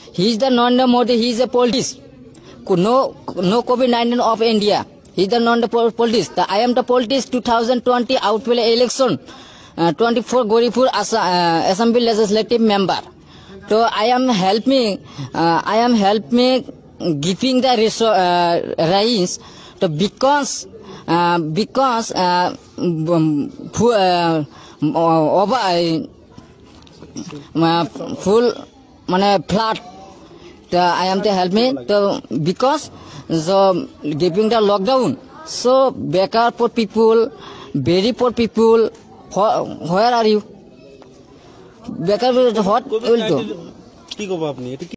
He is the Narendra Modi. He is a politics. No COVID-19 of India. He is the non-politics. I am the politics. 2020 outplay election. 24 Goripur Assembly legislative member. So I am helping giving the rise to because full flat. I am to help me to because so giving the lockdown. So better poor people, very poor people. Where are you? Better what will do?